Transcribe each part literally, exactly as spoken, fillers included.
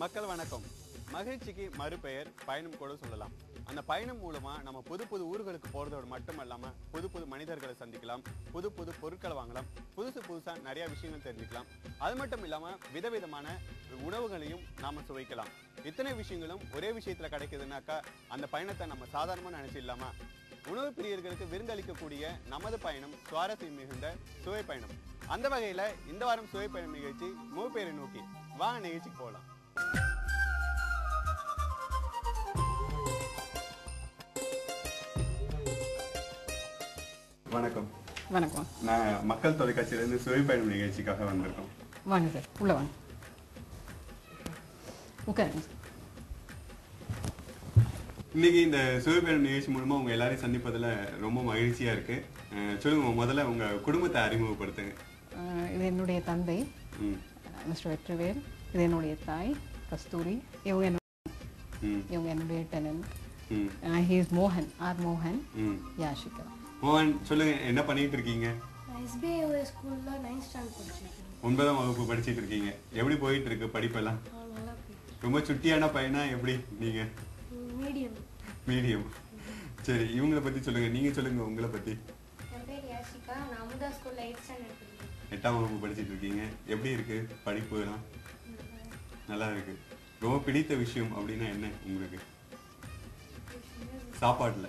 மக்கள் வணக்கம். மகிழ்ச்சிக்கு மறுபெயர் பயணம் கூட சொல்லலாம். அந்த பயணம் மூலமா நம்ம புது புது ஊர்களுக்கு போறதோடு மட்டும் இல்லாம புது புது மனிதர்களை சந்திக்கலாம், புது புது பொருட்களை வாங்கலாம், புதுசு புதுசா நிறைய விஷயங்கள் தெரிஞ்சுக்கலாம். அது மட்டும் இல்லாம விதவிதமான உணவுகளையும் நாம சுவைக்கலாம். இத்தனை விஷயங்களும் ஒரே விஷயத்துல கிடைக்குதுன்னாக்கா அந்த பயணத்தை நம்ம சாதாரணமா நினைச்சிடலாமா? உணவு பிரியர்களுக்கு விருந்தளிக்கக்கூடிய நமது பயணம் சுவாரஸ்யம் மிகுந்த சுவை பயணம். அந்த வகையில இந்த வாரம் சுவை பயணம் நிகழ்ச்சி முகப்பேரை நோக்கி வாங்க நிகழ்ச்சிக்கு போகலாம். வணக்கம். வணக்கம். நான் மக்கள் தொலைக்காட்சியிலிருந்து சுவை பயணம் நிகழ்ச்சிக்காக வந்திருக்கோம். வாங்க சார், உள்ள வாங்க, உட்காருங்க. இன்னைக்கு இந்த சுவை பயணம் நிகழ்ச்சி மூலமா உங்க எல்லாரையும் சந்திப்பதில் ரொம்ப மகிழ்ச்சியா இருக்கு. சொல்லுங்க, முதல்ல உங்க குடும்பத்தை அறிமுகப்படுத்துங்க. இது என்னுடைய தந்தை மிஸ்டர் வெற்றிவேல். இது என்னுடைய தாய் கஸ்தூரி. இவங்க என்னுடைய இவங்க என்னுடைய டெனன். ஹி இஸ் மோகன், ஆர் மோகன். யாஷிகா. மோகன், சொல்லுங்க, என்ன பண்ணிட்டு இருக்கீங்க? எஸ்பிஐ ஸ்கூல்ல நைன்த் ஸ்டாண்டர்ட் படிச்சிட்டு ஒன்பதாம் வகுப்பு படிச்சிட்டு இருக்கீங்க. எப்படி போயிட்டு இருக்கு படிப்பெல்லாம்? ரொம்ப சுட்டியான பையனா எப்படி நீங்க? மீடியம். மீடியம். சரி, இவங்கள பத்தி சொல்லுங்க. நீங்க சொல்லுங்க உங்களை பத்தி. என் பேர் யாஷிகா. நான் அமுதா ஸ்கூல்ல எயிட் ஸ்டாண்டர்ட் படிக்கிறேன். எட்டாம் வகுப்பு படிச்சிட்டு இருக்கீங்க. எப்படி இருக்கு படிப்பு எல்லாம்? நல்லா இருக்கு. ரொம்ப பிடித்த விஷயம் அப்படின்னா என்ன உங்களுக்கு? சாப்பாடுல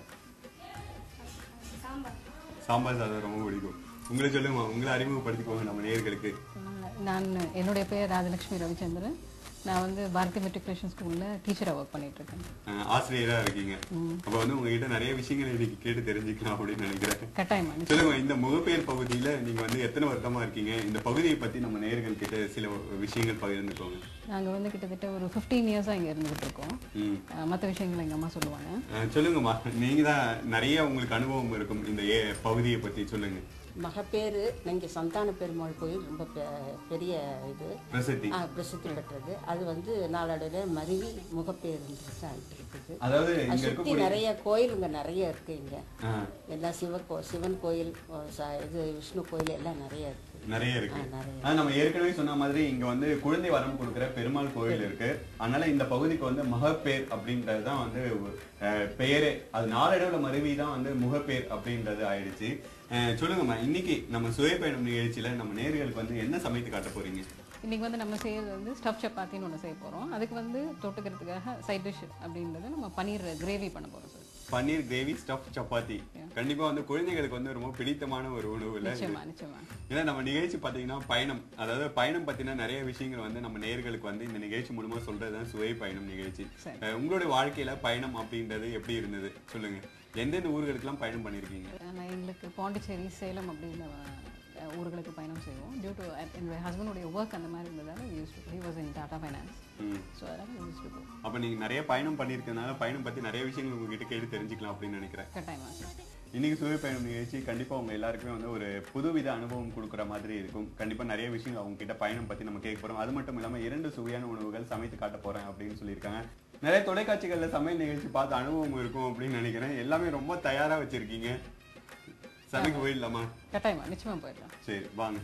சாம்பார் சாம்பார் சாதம் ரொம்ப பிடிக்கும். உங்களை சொல்லுங்க, உங்களை அறிமுகப்படுத்திக்கோங்க நம்ம நேயர்களுக்கு. நான் என்னுடைய பேர் ராஜலட்சுமி ரவிச்சந்திரன். நான் வந்து பாரதி மெட்ரிகுலேஷன் ஸ்கூல்ல டீச்சரா ஒர்க் பண்ணிட்டு இருக்கேன். ஆசிரியரா இருக்கீங்க. அப்ப வந்து உங்ககிட்ட நிறைய விஷயங்கள் இன்னைக்கு கேட்டு தெரிஞ்சுக்கலாம் அப்படின்னு நினைக்கிறேன். கட்டாயமா. சொல்லுங்க, இந்த முகப்பெயர் பகுதியில நீங்க வந்து எத்தனை வருடமா இருக்கீங்க? இந்த பகுதியை பத்தி நம்ம நேயர்கள் கிட்ட சில விஷயங்கள் பகிர்ந்துக்கோங்க. நாங்க வந்து கிட்டத்தட்ட ஒரு பிப்டீன் இயர்ஸா இங்க இருந்துகிட்டு இருக்கோம். மற்ற விஷயங்கள் எங்க அம்மா சொல்லுவாங்க. சொல்லுங்கம்மா, நீங்க தான் நிறைய உங்களுக்கு அனுபவம் இருக்கும் இந்த பகுதியை பத்தி சொல்லுங்க. மகப்பேறு இங்கே சந்தான பெருமாள் கோயில் ரொம்ப பெரிய இது பிரசித்தி பிரசித்தி பெற்றது. அது வந்து நாளடைவில் மருவி முகப்பேறு ஆகிட்டு இருக்குது. அதாவது சுற்றி நிறைய கோயில் இங்கே நிறைய இருக்கு. இங்கே எல்லாம் சிவ கோ சிவன் கோயில், இது விஷ்ணு கோயில் எல்லாம் நிறைய இருக்கு. நிறைய இருக்கு. நம்ம ஏற்கனவே சொன்ன மாதிரி இங்க வந்து குழந்தை வரம் கொடுக்கிற பெருமாள் கோயில் இருக்கு. அதனால இந்த பகுதிக்கு வந்து மகப்பேர் அப்படின்றதுதான் வந்து பெயரே. அது நாளடைவுல மருவிதான் வந்து முகப்பேர் அப்படின்றது ஆயிடுச்சு. சொல்லுங்கம்மா, இன்னைக்கு நம்ம சுவை பயணம் நிகழ்ச்சியில நம்ம நேயர்களுக்கு வந்து என்ன சமைத்து காட்ட போறீங்க? இன்னைக்கு வந்து நம்ம செய்யறது வந்து ஸ்டஃப் சப்பாத்தின்னு ஒன்று செய்ய போறோம். அதுக்கு வந்து தொட்டுக்கிறதுக்காக சைட் டிஷ் அப்படின்றது நம்ம பன்னீர் கிரேவி பண்ண போறோம் sir. Paneer gravy stuff chapati கண்டிப்பா வந்து குழந்தைகளுக்கு வந்து ரொம்ப பிடித்தமான ஒரு உணவு இல்ல? ஏன்னா நம்ம நிகழ்ச்சி பாத்தீங்கன்னா பயணம், அதாவது பயணம் பத்தின நிறைய விஷயங்கள் வந்து நம்ம நேயர்களுக்கு வந்து இந்த நிகழ்ச்சி மூலமா சொல்றதுதான் சுவை பயணம் நிகழ்ச்சி. உங்களுடைய வாழ்க்கையில பயணம் அப்படின்றது எப்படி இருந்தது சொல்லுங்க. எந்தெந்த ஊர்களுக்கு எல்லாம் பயணம் பண்ணிருக்கீங்க? எங்களுக்கு பாண்டிச்சேரி, சேலம் அப்படின்னு ஊர்களுக்கு பயணம் செய்வோம். டியூ டு என்னுடைய ஹஸ்பண்டோடைய ஒர்க் அந்த மாதிரி இருந்ததால he was in Tata Finance. So அதனால we used to go. அப்ப நீங்க நிறைய பயணம் பண்ணிருக்கனால பயணம் பத்தி நிறைய விஷயங்கள் உங்ககிட்ட கேட்டு தெரிஞ்சுக்கலாம் அப்படின்னு நினைக்கிறேன். கட்டாயமா. இன்னைக்கு சுவை பயணம் நிகழ்ச்சி கண்டிப்பா உங்க எல்லாருக்குமே வந்து ஒரு புதுவித அனுபவம் கொடுக்குற மாதிரி இருக்கும். கண்டிப்பா நிறைய விஷயங்கள் அவங்க கிட்ட பயணம் பத்தி நம்ம கேட்க போறோம். அது மட்டும் இல்லாம இரண்டு சுவையான உணவுகள் சமைத்து காட்ட போறேன் அப்படின்னு சொல்லியிருக்காங்க. நிறைய தொலைக்காட்சிகள்ல சமையல் நிகழ்ச்சி பார்த்து அனுபவம் இருக்கும் அப்படின்னு நினைக்கிறேன். எல்லாமே ரொம்ப தயாரா வச்சிருக்கீங்க. சமைக்க போயிடலாமா? கட்டாயமா, நிச்சயமா போயிடலாம். சரி வாங்க.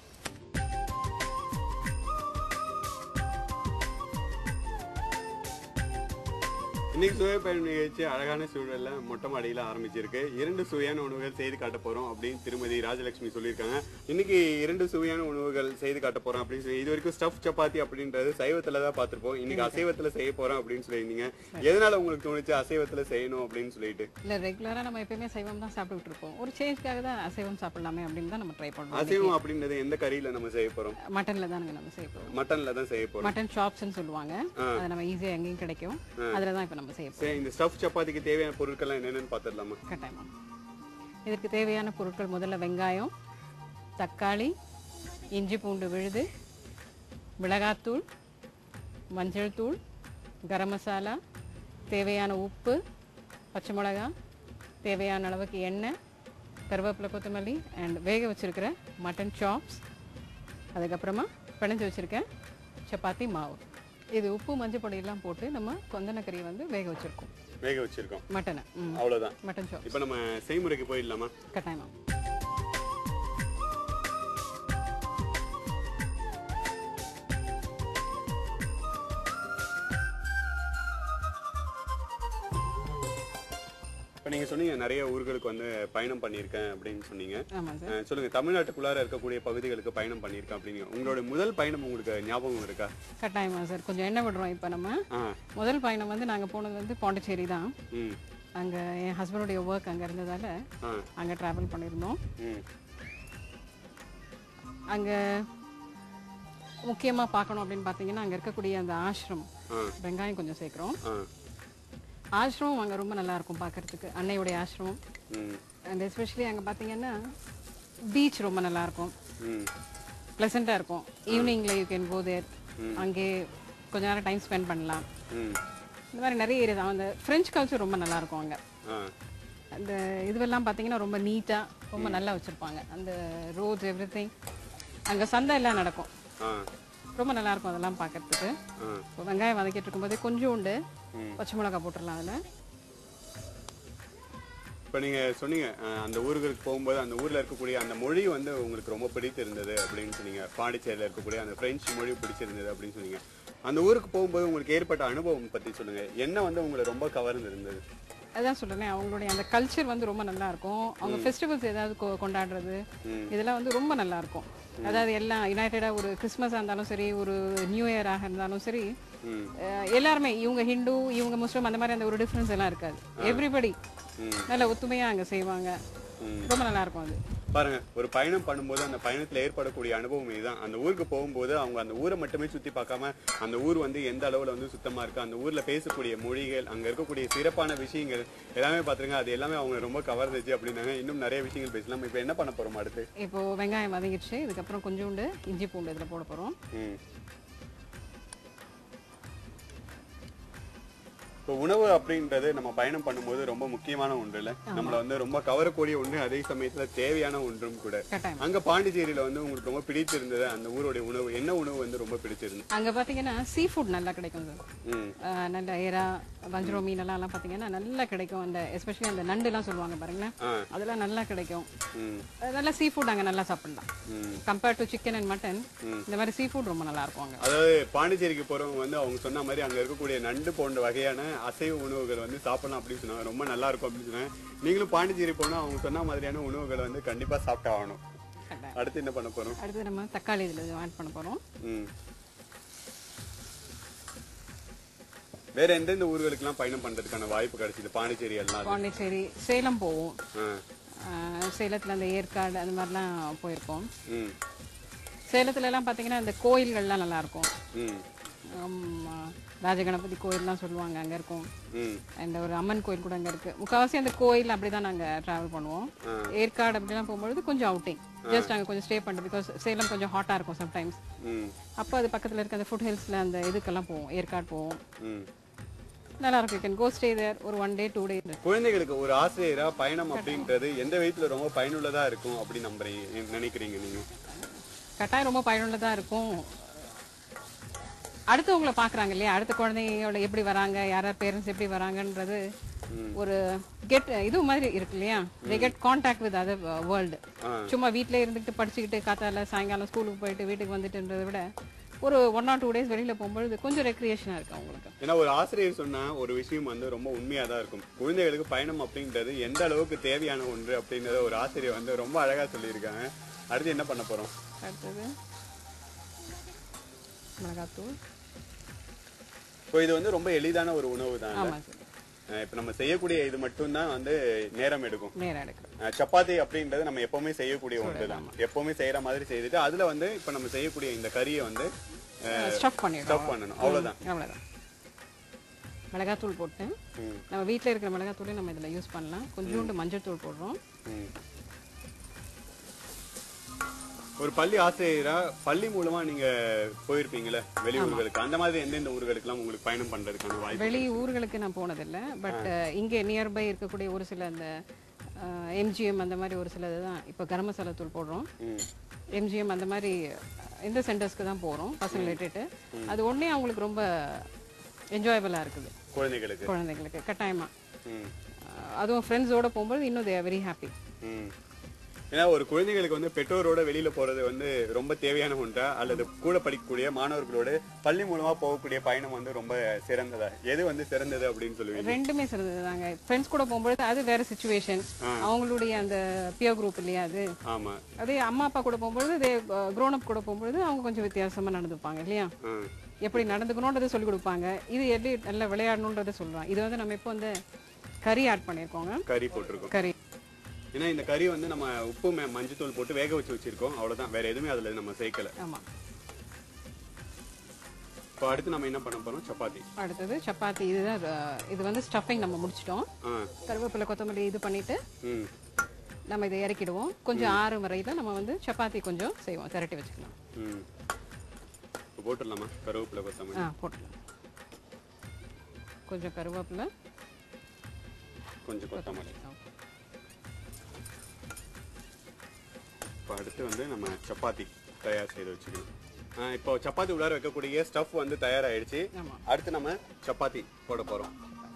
இன்னைக்கு சுவை பயணம் நிகழ்ச்சி அழகான சூழல்ல மொட்டை மாடியில ஆரம்பிச்சிருக்கு. இரண்டு சுவையான உணவுகள் செய்து காட்ட போறோம் அப்படின்னு திருமதி ராஜலட்சுமி சொல்லியிருக்காங்க. இன்னைக்கு இரண்டு சுவையான உணவுகள் செய்து காட்ட போறோம் அப்படின்னு சொல்லி இது வரைக்கும் ஸ்டஃப் சப்பாத்தி அப்படின்றது சைவத்துல தான் பார்த்திருப்போம். இன்னைக்கு அசைவத்துல செய்ய போறோம் அப்படின்னு சொல்லியிருந்தீங்க. எதனால உங்களுக்கு தோணுச்சு அசைவத்துல செய்யணும் அப்படின்னு சொல்லிட்டு? இல்ல, ரெகுலரா நம்ம எப்பயுமே சைவம் தான் சாப்பிட்டுட்டு இருப்போம். ஒரு சேஞ்ச்காக தான் அசைவம் சாப்பிடலாமே அப்படின்னு தான் நம்ம ட்ரை பண்றோம். அசைவம் அப்படின்றது எந்த கறியில நம்ம செய்ய போறோம்? மட்டன்ல தான் நம்ம செய்ய போறோம். மட்டன்ல தான் செய்ய போறோம். மட்டன் சாப்ஸ்னு சொல்லுவாங்க. அது நம்ம ஈஸியா எங்கேயும் கிடைக்கும். அதுல தான் இப்ப நம்ம செய்ய போறோம். இந்த ஸ்டஃப் சப்பாத்திக்கு தேவையான பொருட்கள் என்னென்னு பார்த்துடலாமா? கட்டாயமா. இதற்கு தேவையான பொருட்கள் முதல்ல வெங்காயம், தக்காளி, இஞ்சி பூண்டு விழுது, மிளகாத்தூள், மஞ்சள் தூள், கரம் மசாலா, தேவையான உப்பு, பச்சை மிளகாய், தேவையான அளவுக்கு எண்ணெய், கருவேப்பிலை, கொத்தமல்லி அண்ட் வேக வச்சுருக்கிற மட்டன் சாப்ஸ், அதுக்கப்புறமா பிணைஞ்சு வச்சுருக்கேன் சப்பாத்தி மாவு. இது உப்பு மஞ்சள் பொடியெல்லாம் போட்டு நம்ம கொந்தன கறி வந்து வேக வச்சிருக்கோம். வேக வச்சிருக்கோம் மட்டனை. அவ்வளவுதான். மட்டன் சாப். இப்போ நம்ம செய்முறைக்கு போயிடலாமா? கட்டாயமா. இப்போ நீங்கள் சொன்னீங்க நிறைய ஊர்களுக்கு வந்து பயணம் பண்ணியிருக்கேன் அப்படின்னு சொன்னீங்க. ஆமாம் சார். அஹ் சொல்லுங்க, தமிழ்நாட்டுக்குள்ளார இருக்கக்கூடிய பகுதிகளுக்கு பயணம் பண்ணியிருக்கேன் அப்படிங்க. உங்களோட முதல் பயணம் உங்களுக்கு ஞாபகம் இருக்கா? கட்டாயமா சார். கொஞ்சம் என்ன விடுறோம் இப்போ நம்ம. ஆ முதல் பயணம் வந்து நாங்கள் போனது வந்து பாண்டிச்சேரி தான். ம் அங்கே என் ஹஸ்பண்டுடைய ஒர்க் அங்கே இருந்ததால் ஆ அங்கே ட்ராவல் பண்ணியிருந்தோம். ம் அங்கே முக்கியமாக பார்க்கணும் அப்படின்னு பார்த்தீங்கன்னா அங்கே இருக்கக்கூடிய அந்த ஆசிரமம், ஆ வெங்காயம் கொஞ்சம் சேர்க்குறோம். ஆ ஆசிரமம் அங்கே ரொம்ப நல்லா இருக்கும் பார்க்கறதுக்கு, அன்னையுடைய ஆசிரமம். ம் அண்ட் எஸ்பெஷலி அங்கே பார்த்தீங்கன்னா பீச் ரொம்ப நல்லா இருக்கும், ம் ப்ளசண்ட்டாக இருக்கும். ஈவினிங்கில் யூ கேன் கோ தேர், அங்கே கொஞ்ச நேரம் டைம் ஸ்பெண்ட் பண்ணலாம். ம் இந்த மாதிரி நிறைய ஏரியா தான். அந்த ஃப்ரெஞ்ச் கல்ச்சர் ரொம்ப நல்லா இருக்கும் அங்கே. ஆ அந்த இதுவெல்லாம் பார்த்தீங்கன்னா ரொம்ப நீட்டாக ரொம்ப நல்லா வச்சுருப்பாங்க. அந்த ரோட்ஸ் எவ்ரி திங். அங்கே சந்தை எல்லாம் நடக்கும், ஆ ரொம்ப நல்லா இருக்கும் அதெல்லாம் பார்க்கறதுக்கு. ஆ இப்போ வெங்காயம் வதக்கிட்டு இருக்கும்போதே கொஞ்சோண்டு ம். பச்சை மிளகா போட்டுடலாம் அதில். இப்போ நீங்கள் சொன்னீங்க அஹ், அந்த ஊர்களுக்கு போகும்போது அந்த ஊரில் இருக்கக்கூடிய அந்த மொழி வந்து உங்களுக்கு ரொம்ப பிடித்திருந்தது அப்படின்னு சொன்னீங்க. பாண்டிச்சேரியில் இருக்கக்கூடிய அந்த பிரெஞ்சு மொழி பிடிச்சிருந்தது அப்படின்னு சொன்னீங்க. அந்த ஊருக்கு போகும்போது உங்களுக்கு ஏற்பட்ட அனுபவம் பற்றி சொல்லுங்கள். என்ன வந்து உங்களை ரொம்ப கவர்ந்து இருந்தது? அதான் சொல்கிறேன், அவங்களுடைய அந்த கல்ச்சர் வந்து ரொம்ப நல்லா இருக்கும். அவங்க ஃபெஸ்டிவல்ஸ் ஏதாவது கொ- கொண்டாடுறது இதெல்லாம் வந்து ரொம்ப நல்லா இருக்கும். அதாவது எல்லாம் யுனைடெடாக, ஒரு கிறிஸ்மஸாக இருந்தாலும் சரி, ஒரு நியூ இயராக இருந்தாலும் சரி, ம் அஹ் எல்லாருமே இவங்க ஹிந்து இவங்க முஸ்லீம் அந்த மாதிரி அந்த ஒரு டிஃப்ரென்ஸ் எல்லாம் இருக்காது. எவ்ரிபடி ம் நல்ல ஒத்துமையாக அங்கே செய்வாங்க. ம் ரொம்ப நல்லா இருக்கும் அது. பாருங்க, ஒரு பயணம் பண்ணும்போது அந்த பயணத்துல ஏற்படக்கூடிய அனுபவம் இதுதான். அந்த ஊருக்கு போகும்போது அவங்க அந்த ஊரை மட்டுமே சுத்தி பார்க்காம அந்த ஊர் வந்து எந்த அளவுல வந்து சுத்தமா இருக்கு, அந்த ஊர்ல பேசக்கூடிய மொழிகள், அங்க இருக்கக்கூடிய சிறப்பான விஷயங்கள் எல்லாமே பாத்துருங்க. அது எல்லாமே அவங்க ரொம்ப கவர்ந்துச்சு அப்படின்னாங்க. இன்னும் நிறைய விஷயங்கள் பேசலாம். இப்போ என்ன பண்ண போறோம் அடுத்து? இப்போ வெங்காயம் வதங்கிடுச்சு, இதுக்கப்புறம் கொஞ்சோண்டு இஞ்சி பூண்டு இதில் போட போகிறோம். ம் இப்போ உணவு அப்படின்றது நம்ம பயணம் பண்ணும்போது ரொம்ப முக்கியமான ஒன்று இல்லை, நம்மள வந்து ரொம்ப கவரக்கூடிய ஒன்று, அதே சமயத்துல தேவையான ஒன்றும் கூட. கட்டாயம். அங்க பாண்டிச்சேரியில வந்து உங்களுக்கு ரொம்ப பிடிச்சிருந்தது அந்த ஊருடைய உணவு, என்ன உணவு வந்து ரொம்ப பிடிச்சிருந்தது? அங்கே பார்த்தீங்கன்னா சீ ஃபுட் நல்லா கிடைக்கும் சார். ம் அஹ் நல்ல ஏரா வஞ்சிரம் மீன் எல்லாம் எல்லாம் பார்த்தீங்கன்னா நல்லா கிடைக்கும். அந்த எஸ்பெஷலி அந்த நண்டுலாம் சொல்லுவாங்க பாருங்களேன், ஆ அதெல்லாம் நல்லா கிடைக்கும். ம் அஹ் நல்லா சீ ஃபுட் அங்கே நல்லா சாப்பிடலாம். Hmm compared to chicken and mutton, இந்த மாதிரி சீ ஃபுட் ரொம்ப நல்லா இருக்கும் அங்கே. அதாவது பாண்டிச்சேரிக்கு போறவங்க வந்து அவங்க சொன்ன மாதிரி அங்க இருக்கக்கூடிய நண்டு போன்ற வகையான அசைவ உணவுகள் வந்து சாப்பிடலாம் அப்படின்னு சொன்னாங்க. ரொம்ப நல்லா இருக்கும் அப்படின்னு சொன்னாங்க. நீங்களும் பாண்டிச்சேரி போனா அவங்க சொன்ன மாதிரியான உணவுகளை வந்து கண்டிப்பா சாப்பிட்டு ஆகணும். கட்டாயம். அடுத்து என்ன பண்ண போறோம்? அடுத்து நம்ம தக்காளி இதில் ஆட் பண்ண போகிறோம். ம் வேற எந்தெந்த ஊர்களுக்கெல்லாம் பயணம் பண்றதுக்கான வாய்ப்பு கிடைச்சது பாண்டிச்சேரி எல்லாம்? பாண்டிச்சேரி, சேலம் போவோம். ஆ அஹ் சேலத்தில் அந்த ஏற்காடு அந்த மாதிரிலாம் போயிருக்கோம். ம் சேலத்துலலாம் பார்த்தீங்கன்னா இந்த கோயில்கள்லாம் நல்லா இருக்கும். ம் ஆமா, ராஜகணபதி கோயில்லாம் சொல்லுவாங்க அங்கே இருக்கும். ம் அண்ட் ஒரு அம்மன் கோயில் கூட அங்கே இருக்குது. முக்கால்வாசி அந்த கோயில் அப்படி தான் நாங்கள் ட்ராவல் பண்ணுவோம். ஏற்காடு அப்படிலாம் போகும்பொழுது கொஞ்சம் அவுட்டிங், ஜஸ்ட் அங்கே கொஞ்சம் ஸ்டே பண்ணுறது. பிகாஸ் சேலம் கொஞ்சம் ஹாட்டாக இருக்கும் சம்டைம்ஸ். ம் அப்போ அது பக்கத்தில் இருக்க அந்த ஃபுட் ஹில்ஸில் அந்த இதுக்கெல்லாம் போவோம், ஏற்காடு போவோம். ம் நல்லா இருக்கும். You can go stay there ஒரு ஒன் டே டூ டே. குழந்தைகளுக்கு ஒரு ஆசிரியரா பயணம் அப்படின்றது எந்த விதத்துல ரொம்ப பயனுள்ளதா இருக்கும் அப்படின்னு நம்புறீங்க, நினைக்கிறீங்க நீங்க? கட்டாயம் ரொம்ப பயனுள்ளதாக இருக்கும். அடுத்தவங்கள பார்க்குறாங்க இல்லையா, அடுத்த குழந்தைங்களோட எப்படி வராங்க, யார் யார் பேரண்ட்ஸ் எப்படி வராங்கன்றது ஒரு கெட் இது மாதிரி இருக்கு இல்லையா. They get contact with other world. சும்மா வீட்டிலே இருந்துக்கிட்டு படிச்சுக்கிட்டு காத்தால சாயங்காலம் ஸ்கூலுக்கு போயிட்டு வீட்டுக்கு வந்துட்டுன்றதை விட ஒரு ஒன் ஆர் டூ டேஸ் வெளியில் போகும்பொழுது கொஞ்சம் ரெக்ரியேஷனாக இருக்கும் அவங்களுக்கு. ஏன்னா ஒரு ஆசிரியர் சொன்ன ஒரு விஷயம் வந்து ரொம்ப உண்மையாக தான் இருக்கும். குழந்தைகளுக்கு பயணம் அப்படின்றது எந்த அளவுக்கு தேவையான ஒன்று அப்படின்றத ஒரு ஆசிரியர் வந்து ரொம்ப அழகாக சொல்லியிருக்காங்க. அடுத்து என்ன பண்ண போகிறோம்? அடுத்தது மிளகாத்தூள். இப்போ இது வந்து ரொம்ப எளிதான ஒரு உணவு தான். ஆமாம் சார். இப்போ நம்ம செய்யக்கூடிய இது மட்டும்தான் வந்து நேரம் எடுக்கும். நேரம் எடுக்கும். அஹ் சப்பாத்தி அப்படின்றது நம்ம எப்பவுமே செய்யக்கூடிய ஒன்று தான். எப்பவுமே செய்யற மாதிரி செய்துட்டு அதுல வந்து இப்போ நம்ம செய்யக்கூடிய இந்த கறியை வந்து ஸ்டஃப் பண்ணிடுறோம். ஸ்டஃப் பண்ணணும், அவ்வளவுதான். அவ்வளோதான். மிளகாத்தூள் போட்டு ம் நம்ம வீட்டில் இருக்கிற மிளகாத்தூளே நம்ம இதில் யூஸ் பண்ணலாம். கொஞ்சோண்டு மஞ்சள் தூள் போடுறோம். ம் ஒரு பள்ளி ஆசிரியரா பள்ளி மூலமா நீங்க போயிருப்பீங்களே வெளியூர்களுக்கு, அந்த மாதிரி எந்தெந்த ஊர்களுக்கெல்லாம் உங்களுக்கு பயணம் பண்றதுக்கான வாய்ப்பு? வெளி ஊர்களுக்கு நான் போனதில்லை. பட் இங்கே நியர்பை இருக்கக்கூடிய ஒரு சில அந்த எம்ஜிஎம் அந்த மாதிரி ஒரு சிலது தான். இப்போ கரம் மசாலா தூள் போடுறோம். ம் எம்ஜிஎம் அந்த மாதிரி இந்த சென்டர்ஸ்க்கு தான் போகிறோம் பசங்களை இட்டுட்டு. அது ஒன்றே அவங்களுக்கு ரொம்ப என்ஜாயபிளாக இருக்குது குழந்தைகளுக்கு குழந்தைங்களுக்கு கட்டாயமாக. ம் அதுவும் ஃப்ரெண்ட்ஸோடு போகும்போது இன்னும் தே ஆர் வெரி ஹாப்பி. ம் ஏன்னா ஒரு குழந்தைகளுக்கு வந்து பெற்றோரோட வெளியில போறது வந்து ரொம்ப தேவையான ஒன்றா, அல்லது கூட படிக்கக்கூடிய மாணவர்களோட பள்ளி மூலமா போகக்கூடிய பயணம் வந்து ரொம்ப சிறந்ததா? எது வந்து சிறந்தது அப்படின்னு சொல்லுவீங்க? ரெண்டுமே சிறந்தது தாங்க. ஃப்ரெண்ட்ஸ் கூட போகும்போது அது வேற சுச்சுவேஷன், அவங்களுடைய அந்த பியர் குரூப் இல்லையா அது. ஆமா. அதே அம்மா அப்பா கூட போகும்போது, க்ரோன் அப் கூட போகும்போது அவங்க கொஞ்சம் வித்தியாசமா நடந்துப்பாங்க இல்லையா, எப்படி நடந்துக்கணும்ன்றதை சொல்லிக் கொடுப்பாங்க. இது எப்படி நல்லா விளையாடணுன்றதை சொல்றாங்க. இது வந்து நம்ம இப்போ வந்து கறி ஆட் பண்ணியிருக்கோங்க. கறி போட்டிருக்கோம். கறி ஏன்னா இந்த கறி வந்து நம்ம உப்பு மஞ்சத்தூள் போட்டு வேக வச்சு வச்சிருக்கோம், அவ்வளவுதான். வேற எதுவுமே அதுல நம்ம சேர்க்கல. ஆமா. இப்போ அடுத்து நம்ம என்ன பண்ண போறோம்? சப்பாத்தி. அடுத்தது சப்பாத்தி. இதுதான் இது வந்து ஸ்டஃபிங் நம்ம முடிச்சிட்டோம். கருவேப்பிலை கொத்தமல்லி இது பண்ணிட்டு நம்ம இதை இறக்கிடுவோம். கொஞ்சம் ஆறு வரையில நம்ம வந்து சப்பாத்தி கொஞ்சம் செய்வோம், திரட்டி வச்சுக்கலாம். ம், போட்டுடலாமா கருவேப்பிலை கொத்தமல்லி? ஆ போட்டுடலாம். கொஞ்சம் கருவேப்பிலை, கொஞ்சம் கொத்தமல்லி. இப்போ அடுத்து வந்து நம்ம சப்பாத்தி தயார் செய்து வச்சுக்கணும். இப்போ சப்பாத்தி உள்ளார வைக்கக்கூடிய ஸ்டஃப் வந்து தயாராகிடுச்சு. அடுத்து நம்ம சப்பாத்தி போட போறோம்.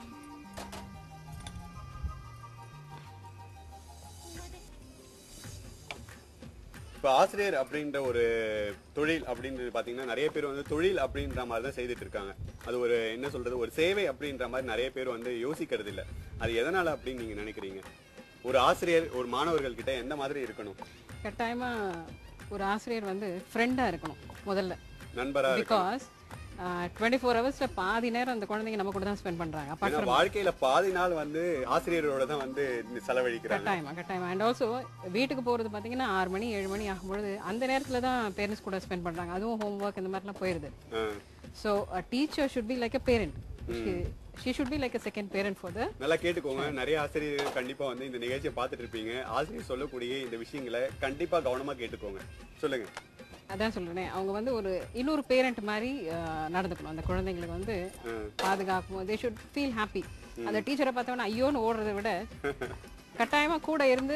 இப்போ ஆசிரியர் அப்படின்ற ஒரு தொழில் அப்படின்றது பார்த்தீங்கன்னா நிறைய பேர் வந்து தொழில் அப்படின்ற மாதிரி தான் செய்துட்டு இருக்காங்க. அது ஒரு என்ன சொல்றது, ஒரு சேவை அப்படின்ற மாதிரி நிறைய பேர் வந்து யோசிக்கிறது இல்லை. அது எதனால அப்படின்னு நீங்க நினைக்கிறீங்க? ஒரு ஆசிரியர் ஒரு மாணவர்கள் கிட்ட எந்த மாதிரி இருக்கணும்? கட்டாயமா ஒரு ஆசிரியர் வந்து ஃப்ரெண்டா இருக்கணும் முதல்ல, நண்பரா. பிகாஸ் டுவெண்ட்டி ஃபோர் ஹவர்ஸ்ல பாதி நேரம் அந்த குழந்தைங்க நம்ம கூட தான் ஸ்பெண்ட் பண்றாங்க. அப்பார்ட் ஃப்ரம் வாழ்க்கையில பாதி நாள் வந்து ஆசிரியரோட தான் வந்து செலவழிக்கிறாங்க. கட்டாயமா கட்டாயமா அண்ட் ஆல்சோ வீட்டுக்கு போறது பாத்தீங்கன்னா ஆறு மணி ஏழு மணி ஆகும்போது அந்த நேரத்துல தான் பேரண்ட்ஸ் கூட ஸ்பெண்ட் பண்றாங்க. அதுவும் ஹோம் ஒர்க் இந்த மாதிரிலாம் போயிருது. So teacher should be like a parent. She should be like a second parent for the. நல்லா கேட்டுக்கோங்க. நிறைய ஆசிரியர்கள் கண்டிப்பா வந்து இந்த நிகழ்ச்சியை பார்த்துட்டு இருப்பீங்க. ஆசிரியர் சொல்லக்கூடிய இந்த விஷயங்களை கண்டிப்பா கவனமா கேட்டுக்கோங்க. சொல்லுங்க. அதான் சொல்றேன், அவங்க வந்து ஒரு இன்னொரு பேரண்ட் மாதிரி நடந்துக்கணும். அந்த குழந்தைங்களுக்கு வந்து பாதுகாக்கும். they should feel happy. அந்த டீச்சரை பார்த்தவொன்னே ஐயோன்னு ஓடுறதை விட கட்டாயமா கூட இருந்து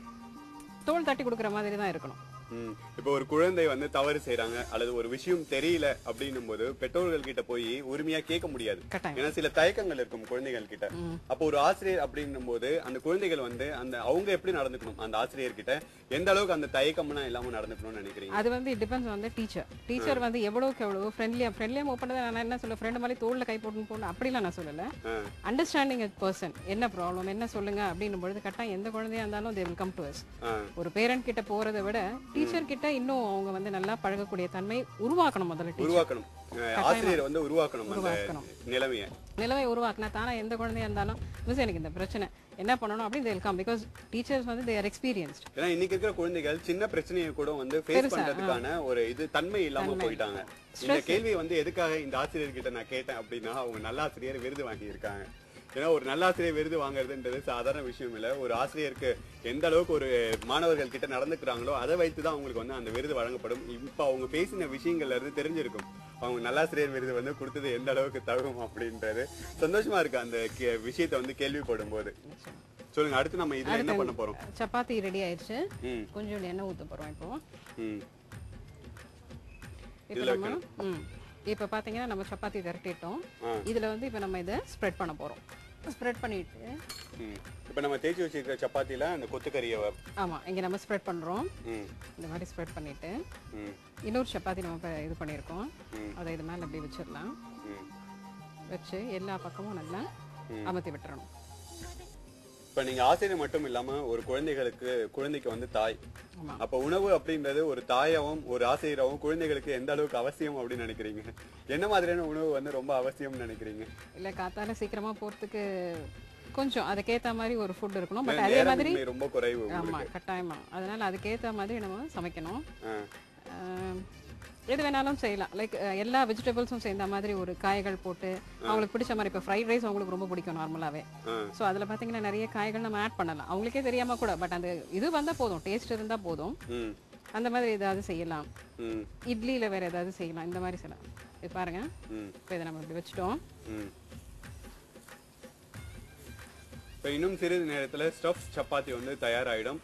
தோள் தட்டி கொடுக்குற மாதிரி தான் இருக்கணும். இப்போ ஒரு குழந்தை வந்து தவறு செய்யறாங்க அல்லது ஒரு விஷயம் தெரியல அப்படின்னும் போது பெற்றோர்கள் கிட்ட போய் உரிமையா கேட்க முடியாது. ஏன்னா சில தயக்கங்கள் இருக்கும் குழந்தைகள் கிட்ட. அப்போ ஒரு ஆசிரியர் அப்படின்னும் போது அந்த குழந்தைகள் வந்து அந்த அவங்க எப்படி நடந்துக்கணும், அந்த ஆசிரியர் கிட்ட எந்த அளவுக்கு அந்த தயக்கம்னா இல்லாம நடந்துக்கணும்னு நினைக்கிறீங்க? அது வந்து depends on the teacher. Teacher வந்து எவ்வளவுக்கு எவ்வளவு ஃப்ரெண்ட்லியா ஃப்ரெண்ட்லியா மூவ் பண்ணதை நான் என்ன சொல்ல, ஃப்ரெண்ட் மாதிரி தோல்ல கை போட்டு போகணும் அப்படிலாம் நான் சொல்லல. அண்டர்ஸ்டாண்டிங் பர்சன், என்ன ப்ராப்ளம் என்ன சொல்லுங்க அப்படின்னும் பொழுது கட்டாயம் எந்த குழந்தையா இருந்தாலும் they will come to us. ஒரு பேரண்ட் கிட்ட போறதை விட டீச்சர் கிட்ட இன்னும் அவங்க வந்து நல்லா பழகக்கூடிய தன்மை உருவாக்கணும். முதல்ல உருவாக்கணும். ஆசிரியர் வந்து உருவாக்கணும் அந்த நிலைமையை நிலைமை உருவாக்கினா தானே எந்த குழந்தையா இருந்தாலும் மிஸ் எனக்கு இந்த பிரச்சனை என்ன பண்ணணும் அப்படின்னு they will come because teachers வந்து they are experienced. ஏன்னா இன்னைக்கு இருக்கிற குழந்தைகள் சின்ன பிரச்சனையை கூட வந்து ஃபேஸ் பண்றதுக்கான ஒரு இது தன்மை இல்லாம போயிட்டாங்க. இந்த கேள்வி வந்து எதுக்காக இந்த ஆசிரியர் கிட்ட நான் கேட்டேன் அப்படின்னா அவங்க நல்ல ஆசிரியர் விருது வாங்கி இருக்காங்க. ஏன்னா ஒரு நல்ல ஆசிரியர் விருது வாங்குறதுன்றது சாதாரண விஷயம் இல்லை. ஒரு ஆசிரியருக்கு எந்த அளவுக்கு ஒரு மாணவர்கள் கிட்ட நடந்துக்கிறாங்களோ அதை வைத்துதான் அவங்களுக்கு வந்து அந்த விருது வழங்கப்படும். இப்ப அவங்க பேசின விஷயங்கள்ல இருந்து தெரிஞ்சிருக்கும் அவங்க நல்லாசிரியர் விருது வந்து கொடுத்தது எந்த அளவுக்கு தகும் அப்படின்றது. சந்தோஷமா இருக்கு அந்த விஷயத்தை வந்து கேள்விப்படும் போது. சொல்லுங்க, அடுத்து நம்ம இதுல என்ன பண்ண போறோம்? சப்பாத்தி ரெடி ஆயிடுச்சு. கொஞ்சம் எண்ணெய் ஊத்த போறோம் இப்போ. இப்ப பாத்தீங்கன்னா நம்ம சப்பாத்தி திரட்டிட்டோம். இதுல வந்து இப்ப நம்ம இதை ஸ்ப்ரெட் பண்ண போறோம். ஸ்ப்ரெட் பண்ணிட்டு இப்ப நம்ம தேய்ச்சி வச்சிருக்கிற சப்பாத்தில அந்த கொத்துக்கறியை ஆமா இங்க நம்ம ஸ்ப்ரெட் பண்றோம். இந்த மாதிரி ஸ்ப்ரெட் பண்ணிட்டு இன்னொரு சப்பாத்தி நம்ம இது பண்ணிருக்கோம், அதை இது மேல அப்படியே வச்சிடலாம். வச்சு எல்லா பக்கமும் நல்லா அமர்த்தி விட்டுறணும். இப்ப நீங்க ஆசிரியர் மட்டும் இல்லாம ஒரு குழந்தைகளுக்கு குழந்தைக்கு வந்து தாய். அப்ப உணவு அப்படின்றது ஒரு தாயாவும் ஒரு ஆசிரியராகவும் குழந்தைகளுக்கு எந்த அளவுக்கு அவசியம் அப்படின்னு நினைக்கிறீங்க? என்ன மாதிரியான உணவு வந்து ரொம்ப அவசியம்னு நினைக்கிறீங்க? இல்ல காத்தால சீக்கிரமா போறதுக்கு கொஞ்சம் அதுக்கேத்த மாதிரி ஒரு ஃபுட் இருக்கணும். பட் அதே மாதிரி ரொம்ப குறைவு. ஆமா கட்டாயமா. அதனால அதுக்கேத்த மாதிரி நம்ம சமைக்கணும். எது வேணாலும் செய்யலாம். லைக் எல்லா வெஜிடபிள்ஸும் சேர்ந்த மாதிரி ஒரு காய்கள் போட்டு அவங்களுக்கு பிடிச்ச மாதிரி. இப்போ ஃப்ரைட் ரைஸ் அவங்களுக்கு ரொம்ப பிடிக்கும் நார்மலாவே. ஸோ அதில் பார்த்தீங்கன்னா நிறைய காய்கள் நம்ம ஆட் பண்ணலாம், அவங்களுக்கே தெரியாம கூட. பட் அந்த இது வந்தால் போதும், டேஸ்ட் இருந்தால் போதும். அந்த மாதிரி ஏதாவது செய்யலாம். இட்லியில வேற ஏதாவது செய்யலாம், இந்த மாதிரி செய்யலாம். இது பாருங்க, இப்போ இதை நம்ம இப்படி வச்சுட்டோம். இப்போ இன்னும் சிறிது நேரத்தில் ஸ்டஃப் சப்பாத்தி வந்து தயாராகிடும்.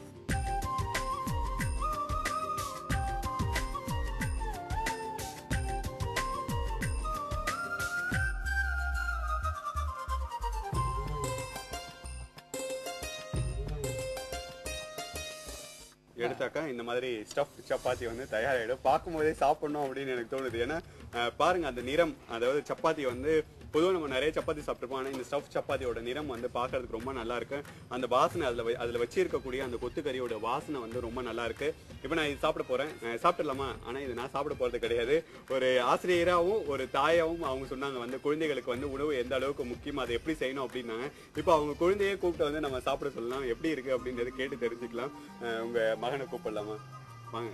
எடுத்தாக்கா இந்த மாதிரி ஸ்டஃப் சப்பாத்தி வந்து தயாராகிடும். பார்க்கும் போதே சாப்பிடணும் அப்படின்னு எனக்கு தோணுது. ஏன்னா பாருங்க அந்த நிறம், அதாவது சப்பாத்தி வந்து பொதுவாக நம்ம நிறைய சப்பாத்தி சாப்பிட்டுருப்போம். ஆனால் இந்த ஸ்டஃப் சப்பாத்தியோட நிறம் வந்து பார்க்கறதுக்கு ரொம்ப நல்லா இருக்கு. அந்த வாசனை அதில் அதில் வச்சிருக்கக்கூடிய அந்த கொத்துக்கறியோட வாசனை வந்து ரொம்ப நல்லா இருக்கு. இப்போ நான் இது சாப்பிட போறேன். சாப்பிடலாமா? ஆனால் இது நான் சாப்பிட போறது கிடையாது. ஒரு ஆசிரியராகவும் ஒரு தாயாவும் அவங்க சொன்னாங்க வந்து குழந்தைகளுக்கு வந்து உணவு எந்த அளவுக்கு முக்கியம், அதை எப்படி செய்யணும் அப்படின்னாங்க. இப்போ அவங்க குழந்தையே கூப்பிட்டு வந்து நம்ம சாப்பிட சொல்லலாம். எப்படி இருக்கு அப்படின்றது கேட்டு தெரிஞ்சுக்கலாம். உங்க மகனை கூப்பிடலாமா? வாங்க.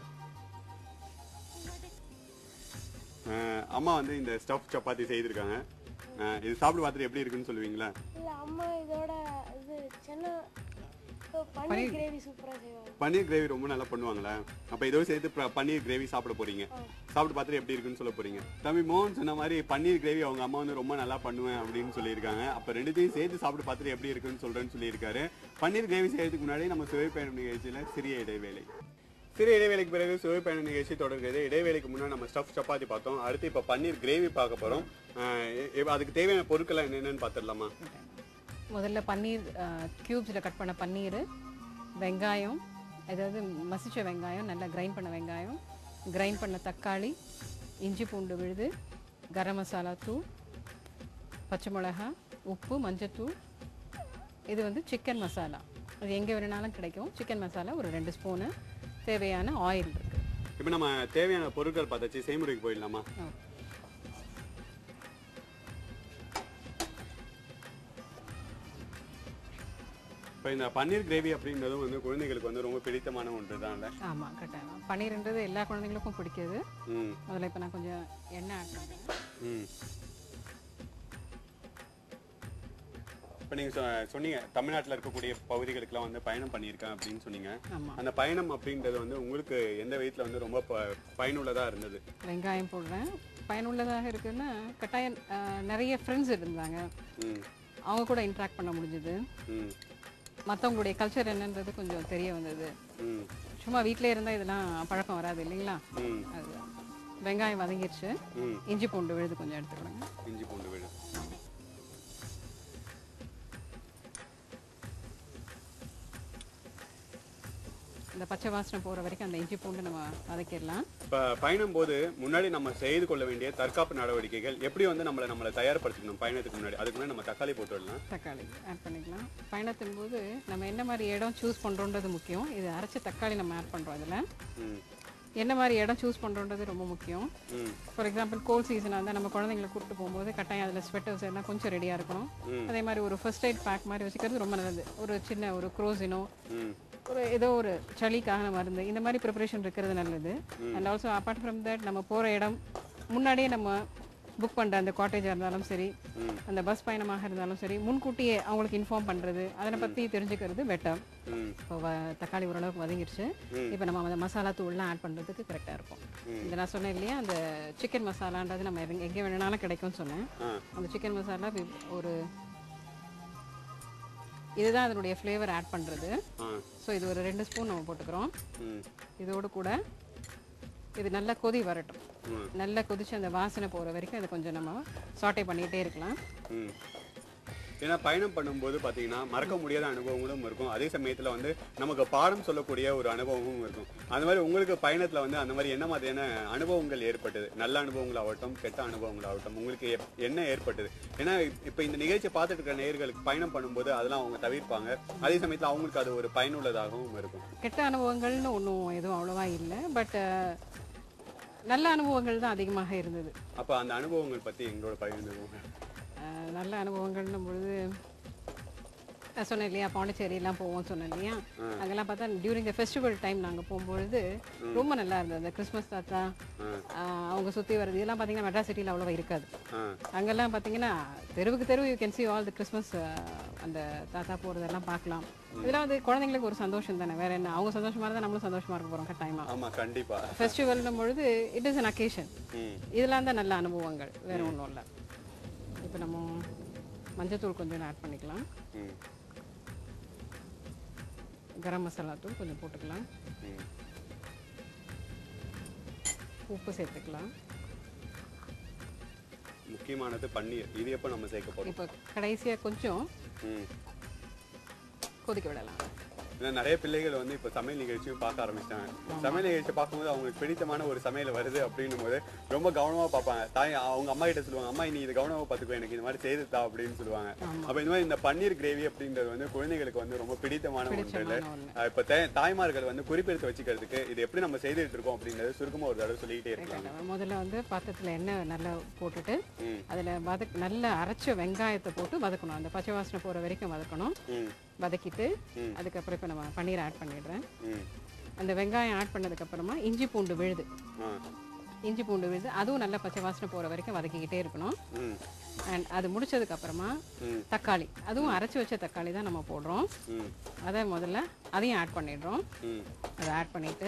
அம்மா வந்து இந்த ஸ்டஃப் சப்பாத்தி செய்திருக்காங்க. இது சாப்பிட்டு பார்த்துட்டு எப்படி இருக்குன்னு சொல்லுவீங்களா? இல்ல அம்மா இதோட இது சென்னை பன்னீர் கிரேவி சூப்பரா செய்வாங்க. பன்னீர் கிரேவி ரொம்ப நல்லா பண்ணுவாங்களா? அப்ப இதோட சேர்த்து பன்னீர் கிரேவி சாப்பிட போறீங்க. சாப்பிட்டு பார்த்துட்டு எப்படி இருக்குன்னு சொல்ல போறீங்க. தம்பி மோகன் சொன்ன மாதிரி பன்னீர் கிரேவி அவங்க அம்மா வந்து ரொம்ப நல்லா பண்ணுவேன் அப்படின்னு சொல்லியிருக்காங்க. அப்ப ரெண்டுத்தையும் சேர்த்து சாப்பிட்டு பார்த்துட்டு எப்படி இருக்குன்னு சொல்றேன்னு சொல்லியிருக்காரு. பன்னீர் கிரேவி செய்யறதுக்கு முன்னாடி நம்ம சுவை பயணம் நிகழ்ச்சியில சிறிய இடைவேளை. சிறிய இடைவேளைக்கு பிறகு சுவை பயண நிகழ்ச்சி தொடர்கிறது. இடைவேளைக்கு முன்னாடி நம்ம ஸ்டஃப் சப்பாத்தி பார்த்தோம். அடுத்து இப்போ பன்னீர் கிரேவி பார்க்க போறோம். அதுக்கு தேவையான பொருட்கள் என்னென்னு பார்த்துடலாமா? முதல்ல பன்னீர் கியூப்ஸில் கட் பண்ண பன்னீர், வெங்காயம், அதாவது மசிச்ச வெங்காயம், நல்லா கிரைண்ட் பண்ண வெங்காயம், கிரைண்ட் பண்ண தக்காளி, இஞ்சி பூண்டு விழுது, கரம் மசாலா தூள், பச்சை மிளகா, உப்பு, மஞ்சத்தூள். இது வந்து சிக்கன் மசாலா, அது எங்கே வேணுனாலும் கிடைக்கும். சிக்கன் மசாலா ஒரு ரெண்டு ஸ்பூனு, தேவையான ஆயில் இருக்கு. இப்போ நம்ம தேவையான பொருட்கள் பார்த்தாச்சு, செய்முறைக்கு போயிடலாமா? இப்போ இந்த பன்னீர் கிரேவி அப்படின்றதும் வந்து குழந்தைகளுக்கு வந்து ரொம்ப பிடித்தமான ஒன்று தான். ஆமாம், கரெக்டாக. பன்னீர்ன்றது எல்லா குழந்தைங்களுக்கும் பிடிக்குது. அதில் இப்போ நான் கொஞ்சம் எண்ணெய் ஆட் பண்ணுறேன். ம் இப்போ நீங்கள் சொன்னீங்க தமிழ்நாட்டில் இருக்கக்கூடிய பகுதிகளுக்கெல்லாம் வந்து பயணம் பண்ணியிருக்கேன் அப்படின்னு சொன்னீங்க. அந்த பயணம் அப்படின்றது வந்து உங்களுக்கு எந்த விதத்தில் வந்து ரொம்ப பயனுள்ளதாக இருந்தது? வெங்காயம் போடுறேன். பயனுள்ளதாக இருக்குன்னா கட்டாயம் நிறைய ஃப்ரெண்ட்ஸ் இருந்தாங்க, அவங்க கூட இன்ட்ராக்ட் பண்ண முடிஞ்சது. மற்றவங்களுடைய கல்ச்சர் என்னன்றது கொஞ்சம் தெரிய வந்தது. சும்மா வீட்டிலே இருந்தால் இதெல்லாம் பழக்கம் வராது இல்லைங்களா? அது வெங்காயம் வதங்கிடுச்சு. இஞ்சி பூண்டு விழுது கொஞ்சம் எடுத்துக்கணுங்க. இஞ்சி பூண்டு விழுது இந்த பச்சை வாசனை போகிற வரைக்கும் அந்த இஞ்சி பூண்டு நம்ம வதக்கிடலாம். இப்போ பயணம் போது முன்னாடி நம்ம செய்து கொள்ள வேண்டிய தற்காப்பு நடவடிக்கைகள் எப்படி வந்து நம்மளை நம்மளை தயார்படுத்திக்கணும் பயணத்துக்கு முன்னாடி? அதுக்கு முன்னாடி நம்ம தக்காளி போட்டுடலாம். தக்காளி ஆட் பண்ணிக்கலாம். பயணத்தின் போது நம்ம என்ன மாதிரி இடம் சூஸ் பண்ணுறோன்றது முக்கியம். இது அரைச்ச தக்காளி நம்ம ஆட் பண்ணுறோம். இதில் என்ன மாதிரி இடம் சூஸ் பண்ணுறோன்றது ரொம்ப முக்கியம். ஃபார் எக்ஸாம்பிள் கோல்ட் சீசனாக இருந்தால் நம்ம குழந்தைங்களை கூப்பிட்டு போகும்போது கட்டாயம் அதில் ஸ்வெட்டர்ஸ் எல்லாம் கொஞ்சம் ரெடியாக இருக்கணும். அதே மாதிரி ஒரு ஃபர்ஸ்ட் எய்ட் பேக் மாதிரி வச்சுக்கிறது ரொம்ப நல்லது. ஒரு சின்ன ஒரு க்ரோசினோ, ஒரு ஏதோ ஒரு சளிக்காக மருந்து, இந்த மாதிரி ப்ரிப்பரேஷன் இருக்கிறது நல்லது. And also apart from that நம்ம போகிற இடம் முன்னாடியே நம்ம புக் பண்ணுற அந்த காட்டேஜாக இருந்தாலும் சரி, அந்த பஸ் பயணமாக இருந்தாலும் சரி, முன்கூட்டியே அவங்களுக்கு இன்ஃபார்ம் பண்ணுறது, அதனை பற்றி தெரிஞ்சுக்கிறது பெட்டர். இப்போ தக்காளி ஓரளவுக்கு வதங்கிடுச்சு. இப்போ நம்ம அந்த மசாலா தூள்லாம் ஆட் பண்ணுறதுக்கு கரெக்டாக இருக்கும். இந்த நான் சொன்னேன் இல்லையா, அந்த சிக்கன் மசாலான்றது நம்ம எங்கே வேணுனாலும் கிடைக்கும்னு சொன்னேன். அந்த சிக்கன் மசாலா ஒரு இதுதான் அதனுடைய ஃப்ளேவர் ஆட் பண்ணுறது. ஸோ இது ஒரு ரெண்டு ஸ்பூன் நம்ம போட்டுக்கிறோம். இதோடு கூட இது நல்லா கொதி வரட்டும். நல்லா கொதிச்சு அந்த வாசனை போகிற வரைக்கும் இதை கொஞ்சம் நம்ம சாட்டே பண்ணிகிட்டே இருக்கலாம். ஏன்னா பயணம் பண்ணும்போது பார்த்தீங்கன்னா மறக்க முடியாத அனுபவங்களும் இருக்கும், அதே சமயத்தில் வந்து நமக்கு பாடம் சொல்லக்கூடிய ஒரு அனுபவமும் இருக்கும். அந்த மாதிரி உங்களுக்கு பயணத்தில் வந்து அந்த மாதிரி என்ன மாதிரியான அனுபவங்கள் ஏற்பட்டது? நல்ல அனுபவங்கள் ஆகட்டும், கெட்ட அனுபவங்கள் ஆகட்டும், உங்களுக்கு என்ன ஏற்பட்டது? ஏன்னா இப்போ இந்த நிகழ்ச்சியை பார்த்துட்டு இருக்கிற நேயர்களுக்கு பயணம் பண்ணும்போது அதெல்லாம் அவங்க தவிர்ப்பாங்க, அதே சமயத்தில் அவங்களுக்கு அது ஒரு பயனுள்ளதாகவும் இருக்கும். கெட்ட அனுபவங்கள்னு ஒன்றும் எதுவும் அவ்வளோவா இல்லை, பட் நல்ல அனுபவங்கள் தான் அதிகமாக இருந்தது. அப்போ அந்த அனுபவங்கள் பற்றி எங்களோட பகிர்ந்துருவோங்க. நல்ல அனுபவங்கள்னும் பொழுது நான் சொன்னேன் இல்லையா, பாண்டிச்சேரியெல்லாம் போவோம் சொன்னேன் இல்லையா, அங்கெல்லாம் பார்த்தா டியூரிங் த ஃபெஸ்டிவல் டைம் நாங்கள் போகும்பொழுது ரொம்ப நல்லா இருந்தது. அந்த கிறிஸ்மஸ் தாத்தா அவங்க சுற்றி வர்றது இதெல்லாம் பார்த்தீங்கன்னா மெட்ராஸ் சிட்டியில் அவ்வளோவா இருக்காது. அங்கெல்லாம் பார்த்தீங்கன்னா தெருவுக்கு தெருவு you can see all the Christmas, அந்த தாத்தா போகிறதெல்லாம் பார்க்கலாம். இதெல்லாம் வந்து குழந்தைங்களுக்கு ஒரு சந்தோஷம் தானே, வேற என்ன, அவங்க சந்தோஷமாக இருந்தால் நம்மளும் சந்தோஷமாக இருக்க போகிறோம் கட்டாயமாக. ஆமாம், கண்டிப்பாக. ஃபெஸ்டிவல்னும் பொழுது இட் இஸ் அன் அக்கேஷன். இதெல்லாம் தான் நல்ல அனுபவங்கள், வேற ஒன்றும் இல்லை. இப்போ நம்ம மஞ்சத்தூள் கொஞ்சம் ஆட் பண்ணிக்கலாம். கரம் மசாலா தூள் கொஞ்சம் போட்டுக்கலாம். உப்பு சேர்த்துக்கலாம். முக்கியமானது பன்னீர், இது எப்போ நம்ம சேர்க்க போறோம்? இப்போ கடைசியாக கொஞ்சம் கொதிக்க விடலாம். ஏன்னா நிறைய பிள்ளைகள் வந்து இப்ப சமையல் நிகழ்ச்சியும் பார்க்க ஆரம்பிச்சிட்டாங்க. சமையல் நிகழ்ச்சி பார்க்கும்போது அவங்களுக்கு பிடித்தமான ஒரு சமையல் வருது அப்படின்னும் போது ரொம்ப கவனமா பார்ப்பாங்க. தாய் அவங்க அம்மா கிட்ட சொல்லுவாங்க, அம்மா நீ இது கவனமா பார்த்துக்கோ, எனக்கு இந்த மாதிரி செய்துதா அப்படின்னு சொல்லுவாங்க. அப்ப இந்த மாதிரி இந்த பன்னீர் கிரேவி அப்படின்றது வந்து குழந்தைகளுக்கு வந்து ரொம்ப பிடித்தமான ஒன்று இல்லை. இப்ப தாய்மார்கள் வந்து குறிப்பெடுத்து வச்சுக்கிறதுக்கு இது எப்படி நம்ம செய்துட்டு இருக்கோம் அப்படின்றது சுருக்கமா ஒரு தடவை சொல்லிக்கிட்டே இருக்காங்க. முதல்ல வந்து பாத்திரத்துல எண்ணெய் நல்லா போட்டுட்டு அதுல வதக் நல்லா அரைச்ச வெங்காயத்தை போட்டு வதக்கணும். அந்த பச்சை வாசனை போற வரைக்கும் வதக்கணும். வதக்கிட்டு அதுக்கப்புறம் இப்ப நம்ம பன்னீர் ஆட் பண்ணிடுறேன். அந்த வெங்காயம் ஆட் பண்ணதுக்கு அப்புறமா இஞ்சி பூண்டு விழுது இஞ்சி பூண்டு விழுது அதுவும் நல்லா பச்சை வாசனை போற வரைக்கும் வதக்கிக்கிட்டே இருக்கணும். அண்ட் அது முடிச்சதுக்கு அப்புறமா தக்காளி, அதுவும் அரைச்சி வச்ச தக்காளி தான் நம்ம போடுறோம். அதை முதல்ல அதையும் ஆட் பண்ணிடுறோம். அதை ஆட் பண்ணிட்டு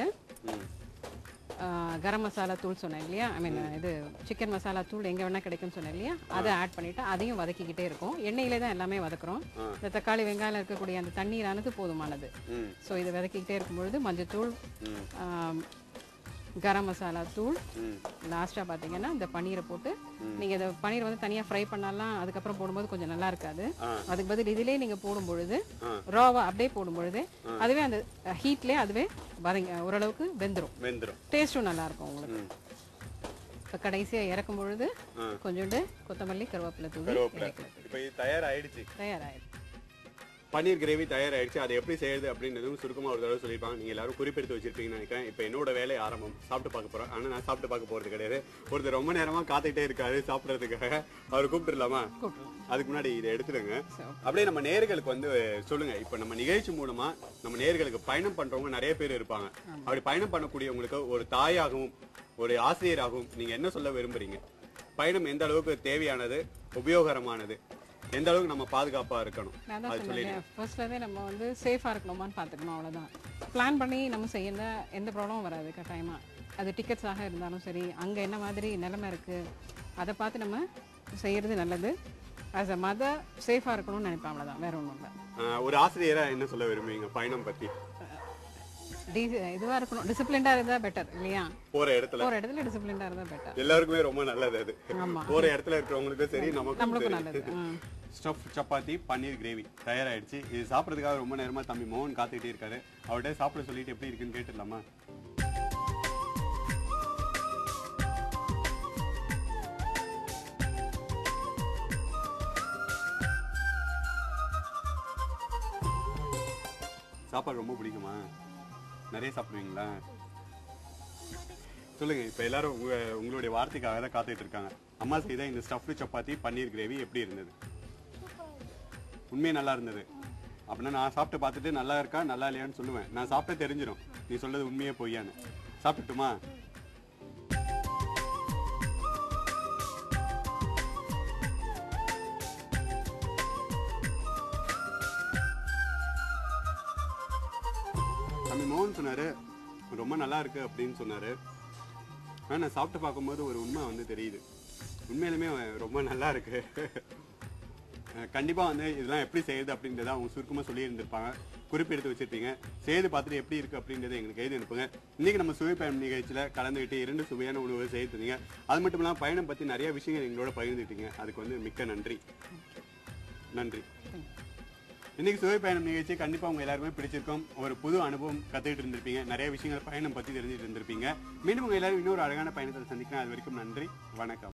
கரம் மசாலா தூள் சொன்னேன் இல்லையா, ஐ மீன் இது சிக்கன் மசாலா தூள் எங்கே வேணால் கிடைக்கும்னு சொன்னேன் இல்லையா, அதை ஆட் பண்ணிவிட்டு அதையும் வதக்கிக்கிட்டே இருக்கும். எண்ணெயிலே தான் எல்லாமே வதக்குறோம். இந்த தக்காளி வெங்காயம் இருக்கக்கூடிய அந்த தண்ணீரானது போதுமானது. ஸோ இதை வதக்கிக்கிட்டே இருக்கும்பொழுது மஞ்சத்தூள், கரம் மசாலா தூள், லாஸ்ட்டாக பார்த்தீங்கன்னா இந்த பன்னீரை போட்டு நீங்கள் இந்த பன்னீர் வந்து தனியாக ஃப்ரை பண்ணலாம், அதுக்கப்புறம் போடும்போது கொஞ்சம் நல்லா இருக்காது. அதுக்கு பதில் இதிலே நீங்கள் போடும்பொழுது ராவா அப்படியே போடும்பொழுது அதுவே அந்த ஹீட்லேயே அதுவே வதங்க ஓரளவுக்கு வெந்துடும். வெந்துடும் டேஸ்ட்டும் நல்லா இருக்கும் உங்களுக்கு. இப்போ கடைசியாக இறக்கும் பொழுது கொஞ்சோண்டு கொத்தமல்லி கருவேப்பிலை தூள் இப்போ தயாராகிடுச்சு தயாராகிடுச்சு பன்னீர் கிரேவி தயாராகிடுச்சு. அதை எப்படி செய்யுது அப்படின்றதும் சுருக்கமாக ஒரு தடவை சொல்லியிருப்பாங்க. நீங்கள் எல்லாரும் குறிப்பெடுத்து வச்சிருப்பீங்கன்னு நினைக்கிறேன். இப்போ என்னோட வேலை ஆரம்பம். சாப்பிட்டு பார்க்க போகிறோம். ஆனால் நான் சாப்பிட்டு பார்க்க போகிறது கிடையாது. ஒருத்தர் ரொம்ப நேரமாக காத்துக்கிட்டே இருக்காரு சாப்பிட்றதுக்காக. அவர் கூப்பிட்டுலாமா? அதுக்கு முன்னாடி இதை எடுத்துடுங்க. அப்படியே நம்ம நேர்களுக்கு வந்து சொல்லுங்க. இப்போ நம்ம நிகழ்ச்சி மூலமா நம்ம நேர்களுக்கு பயணம் பண்றவங்க நிறைய பேர் இருப்பாங்க. அப்படி பயணம் பண்ணக்கூடியவங்களுக்கு ஒரு தாயாகவும் ஒரு ஆசிரியராகவும் நீங்க என்ன சொல்ல விரும்புறீங்க? பயணம் எந்த அளவுக்கு தேவையானது, உபயோகரமானது, எந்த அளவுக்கு நம்ம பாதுகாப்பா இருக்கணும்? ஃபர்ஸ்ட்லேருந்தே நம்ம வந்து சேஃபாக இருக்கணுமான்னு பார்த்துக்கணும், அவ்வளோதான். பிளான் பண்ணி நம்ம செய்ய எந்த ப்ராப்ளமும் வராது கட்டாயமாக. அது டிக்கெட்ஸாக இருந்தாலும் சரி, அங்கே என்ன மாதிரி நிலைமை இருக்குது அதை பார்த்து நம்ம செய்கிறது நல்லது. ஆஸ் அ மதர் சேஃபாக இருக்கணும்னு நினைப்பேன், அவ்வளோதான், வேற ஒன்றும் இல்லை. ஒரு ஆசிரியராக என்ன சொல்ல விரும்புவீங்க பயணம் பற்றி? இதுவா இருக்கணும், டிசிப்ளின்டா இருந்தா பெட்டர் இல்லையா? போற இடத்துல போற இடத்துல டிசிப்ளின்டா இருந்தா பெட்டர். எல்லாருக்குமே ரொம்ப நல்லது அது. போற இடத்துல இருக்கிறவங்களுக்கும் சரி, நமக்கும் நல்லது. ஸ்டஃப் சப்பாத்தி பன்னீர் கிரேவி தயாராயிடுச்சு. இது சாப்பிட்றதுக்காக ரொம்ப நேரமா தம்பி மோகன் காத்துக்கிட்டே இருக்காரு. அவர்கிட்ட சாப்பிட சொல்லிட்டு எப்படி இருக்குன்னு கேட்டுடலாமா? சாப்பாடு ரொம்ப பிடிக்குமா? நிறைய சாப்பிடுவீங்களா? சொல்லுங்க. இப்ப எல்லாரும் உங்க உங்களுடைய வார்த்தைக்காக தான் காத்துட்டு இருக்காங்க. அம்மா செய்த இந்த ஸ்டஃப்டு சப்பாத்தி பன்னீர் கிரேவி எப்படி இருந்தது? உண்மையே நல்லா இருந்தது. அப்படின்னா நான் சாப்பிட்டு பார்த்துட்டு நல்லா இருக்கா நல்லா இல்லையான்னு சொல்லுவேன். நான் சாப்பிட்டு தெரிஞ்சிடும் நீ சொல்றது உண்மையே பொய்யான்னு. சாப்பிட்டுமா? தம்பி மோகன் சொன்னாரு ரொம்ப நல்லா இருக்கு அப்படின்னு சொன்னாரு. ஆனால் நான் சாப்பிட்டு பார்க்கும்போது ஒரு உண்மை வந்து தெரியுது. உண்மையிலுமே ரொம்ப நல்லா இருக்கு. கண்டிப்பாக வந்து இதெல்லாம் எப்படி செய்யுது அப்படின்றத அவங்க சுருக்கமாக சொல்லி இருந்திருப்பாங்க. குறிப்பெடுத்து வச்சிருப்பீங்க. செய்து பார்த்துட்டு எப்படி இருக்கு அப்படின்றத எங்களுக்கு எழுதி அனுப்புங்க. இன்னைக்கு நம்ம சுவை பயணம் நிகழ்ச்சியில் கலந்துக்கிட்டு இரண்டு சுவையான உணவுகள் செய்து தந்தீங்க. அது மட்டும் இல்லாமல் பயணம் பற்றி நிறைய விஷயங்கள் எங்களோட பகிர்ந்துட்டீங்க. அதுக்கு வந்து மிக்க நன்றி. நன்றி. இன்னைக்கு சுவை பயணம் நிகழ்ச்சி கண்டிப்பாக உங்க எல்லாருமே பிடிச்சிருக்கோம். ஒரு புது அனுபவம் கற்றுக்கிட்டு இருந்திருப்பீங்க. நிறைய விஷயங்கள் பயணம் பற்றி தெரிஞ்சுட்டு இருந்திருப்பீங்க. மீண்டும் உங்க எல்லாரும் இன்னொரு அழகான பயணத்தை சந்திக்கிறேன். அது வரைக்கும் நன்றி, வணக்கம்.